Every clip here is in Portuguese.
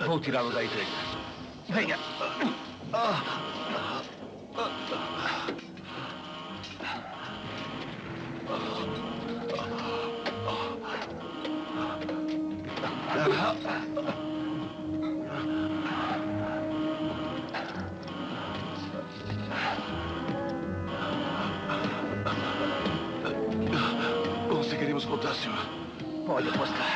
Vou tirá-lo daí, Trigger. Venha. Conseguiremos voltar, senhor. Pode apostar.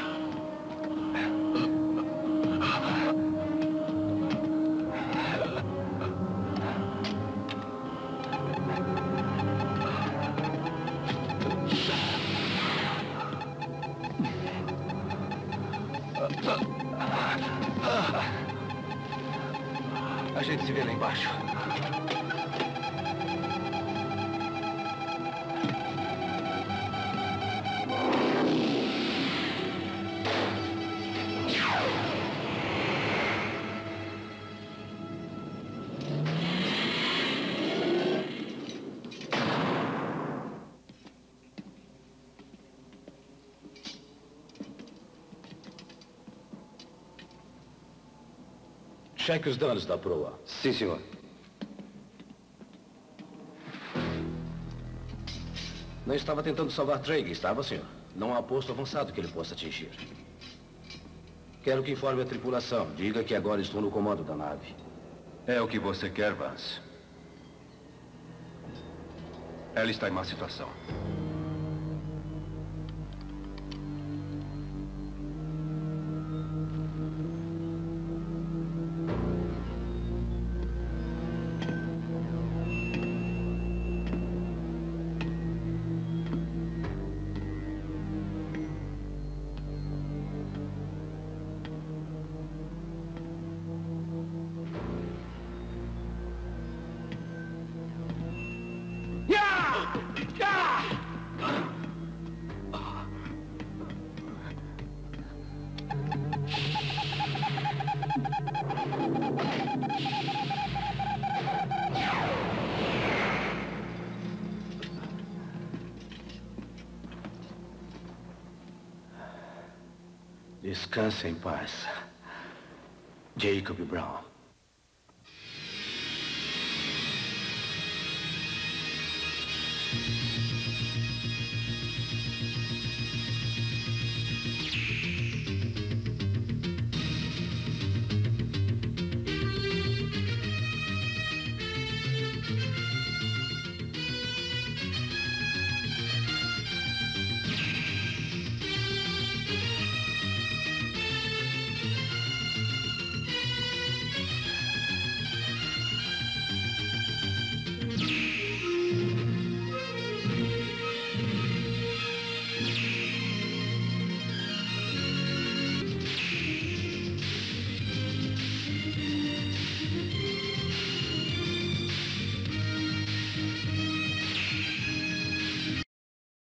A gente se vê lá embaixo. Cheque os danos da proa. Sim, senhor. Não estava tentando salvar Trigger, estava, senhor? Não há posto avançado que ele possa atingir. Quero que informe a tripulação. Diga que agora estou no comando da nave. É o que você quer, Vance. Ela está em má situação. Descanse em paz, Jacob Brown.